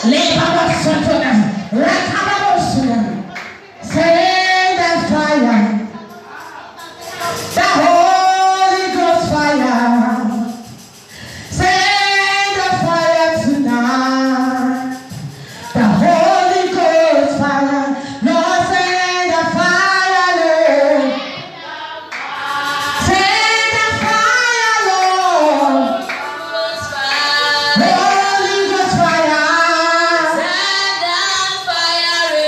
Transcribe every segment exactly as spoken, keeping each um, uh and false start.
Send the fire, the Holy Ghost fire. Send the fire tonight, the Holy Ghost fire. Lord, send the fire, Lord. Send the fire, Lord. Holy Ghost fire. Send the fire.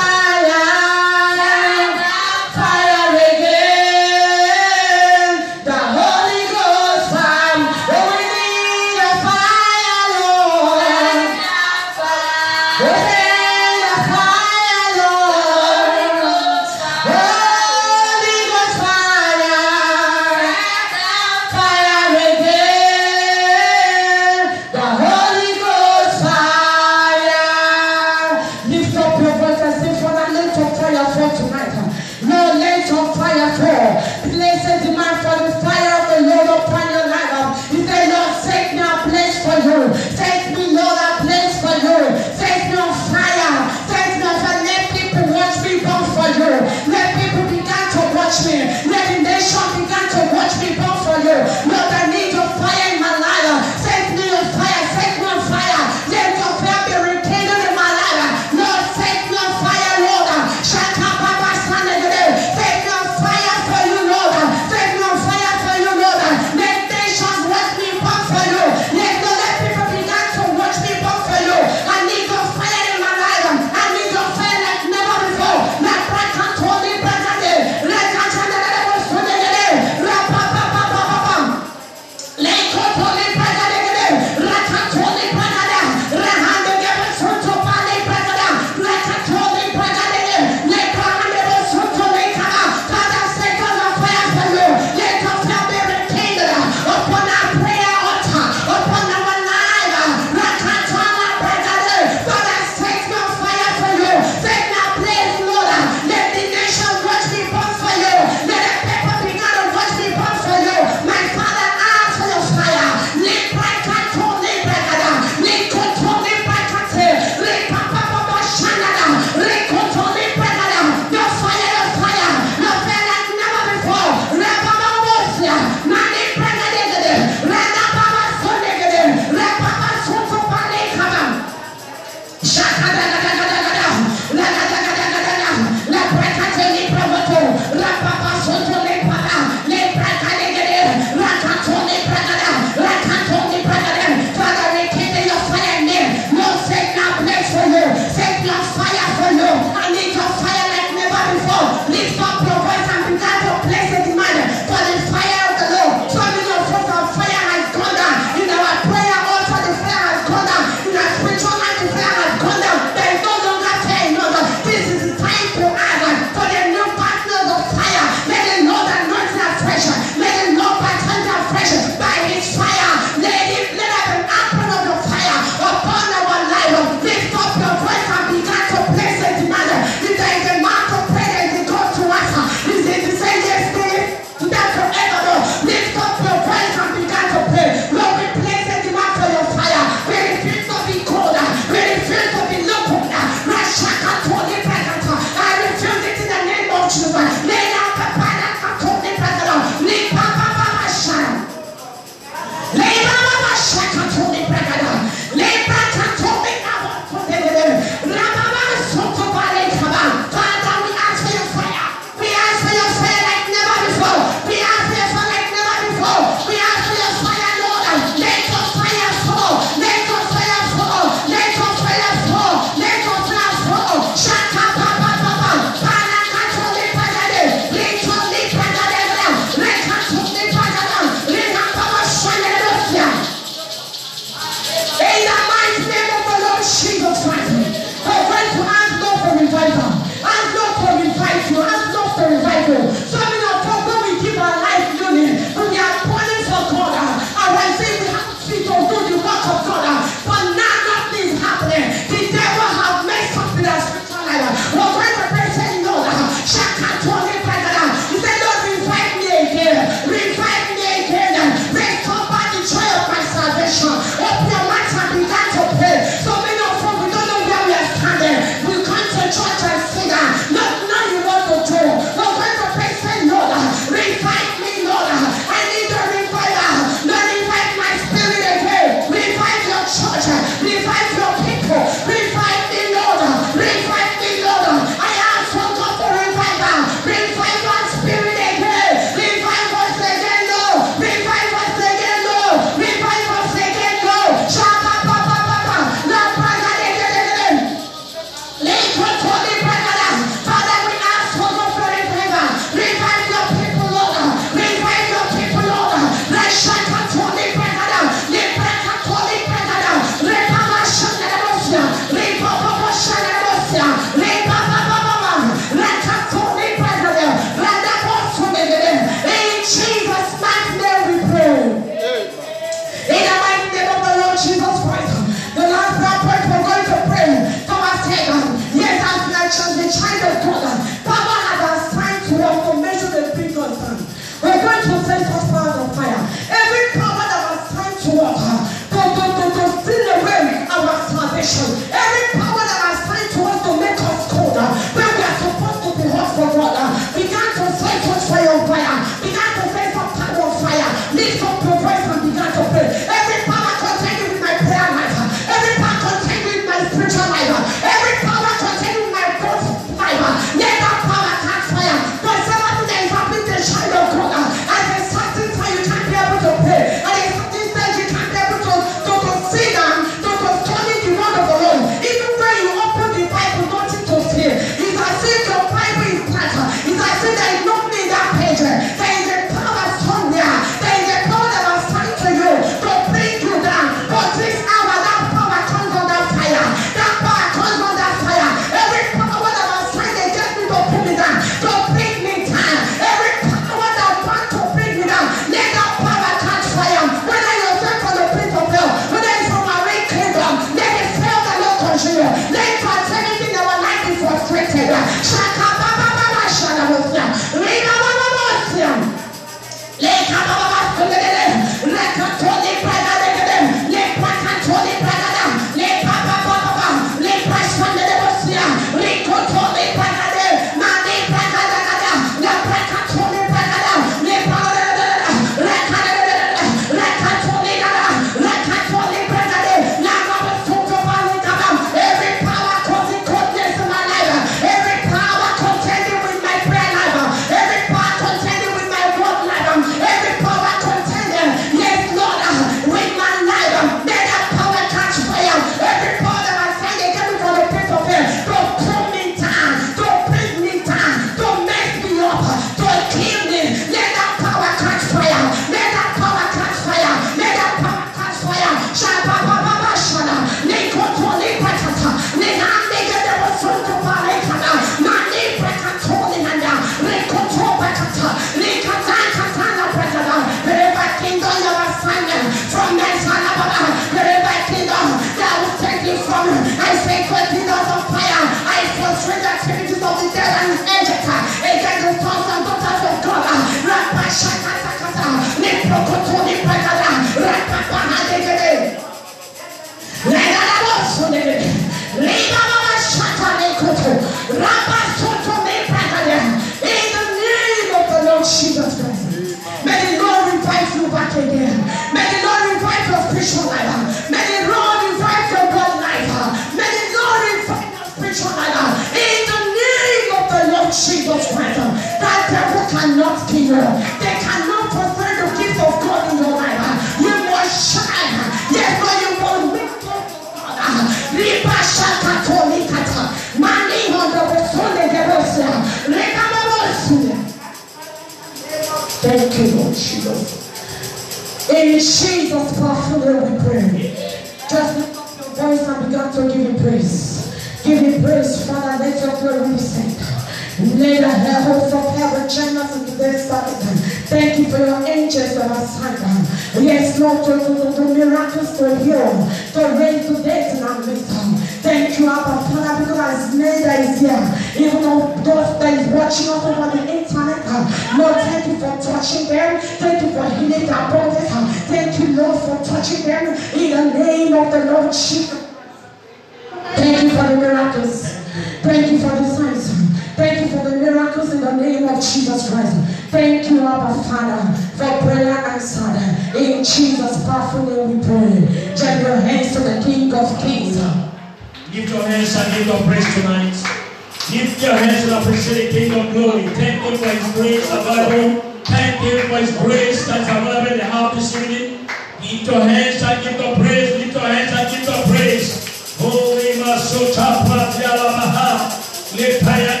Jesus. In Jesus' powerful name we pray. Just lift up your voice and begin to give him praise. Give him praise, Father. Let your glory be sent. Lay the hosts of heaven, chambers in today's service. Thank you for your angels that are assigned. Yes, Lord, to, to, to miracles to heal, to raise to death in our midst. Thank you, Abba Father, because neither is here. Even though those that is watching us over the internet, Lord, thank you for touching them. Thank you for healing their bodies. Thank you, Lord, for touching them in the name of the Lord Jesus. Thank you for the miracles. Thank you for the signs. Thank you for the miracles in the name of Jesus Christ. Thank you, Abba Father, for prayer answered. In Jesus' powerful name we pray. Join your hands to the King of Kings. Lift your hands and give your praise tonight. Lift your hands and appreciate the King of Glory. Thank Him for His grace available. Thank Him for His grace that's available in the house this evening. Lift your hands and give your praise. Lift your hands and give your praise. Holy Masota Pratiala Maha. Lift your hands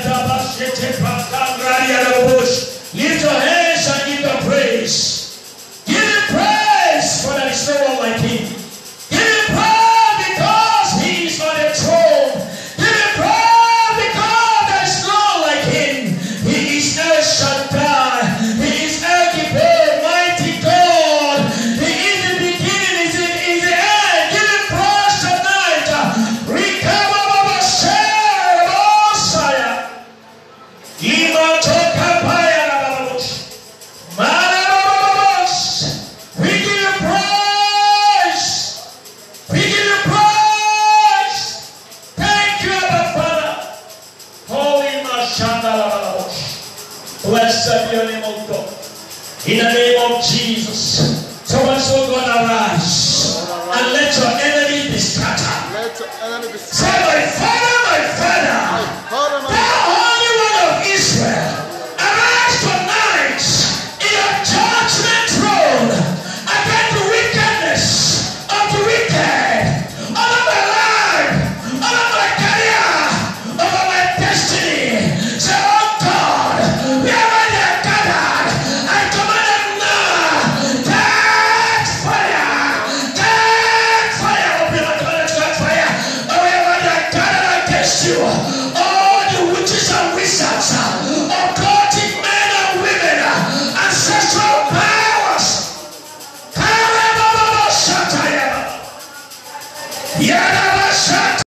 and give your praise. Give Him praise, for there is no one like Him. Give Him praise because He is on the throne. Give Him praise because there is no one like Him. He is El Shaddai. He is El Gibor, mighty God. He is the beginning, He is the, he is the end. Give Him praise tonight. Recover Baba Share, Messiah. Ima Toka Paya Rababush. Marababush. We give you praise. We give you praise. Thank you, Abba Father. Holy Mashanda Rababush. Blessed be your name, O God. In the name of Jesus. So much, O God, arise. And let your enemy be scattered. Let your enemy be Say, my Father, my Father. Father, my Thou Holy One of Israel, arise tonight in your judgment throne against the wickedness of the wicked, over my life, over my career, over my destiny. Say, oh God, wherever they are gathered, I command them now, catch fire, catch fire, open my God, catch fire, wherever they are gathered against you. All the witches and wizards, occultic men and women, ancestral powers. Yada